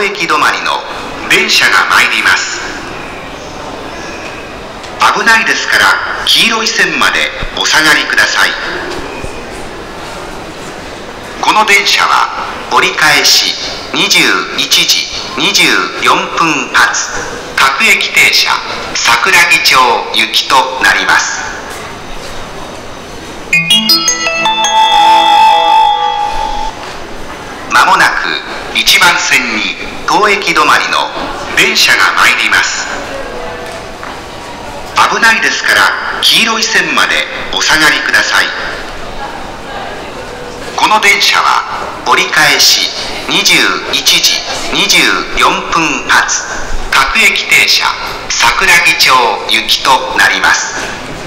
駅止まりの電車が参ります。危ないですから黄色い線までお下がりください。この電車は折り返し21時24分発各駅停車桜木町行きとなります。まもなく1番線に当駅止まりの電車が参ります。危ないですから黄色い線までお下がりください。この電車は折り返し21時24分発各駅停車桜木町行きとなります。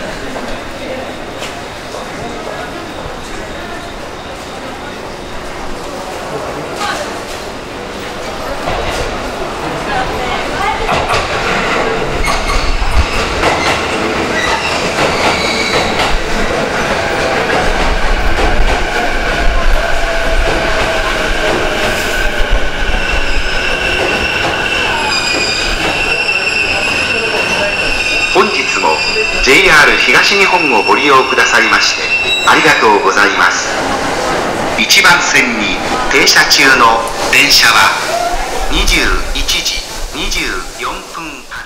本日も JR 東日本をご利用くださいましてありがとうございます。1番線に停車中の電車は21時24分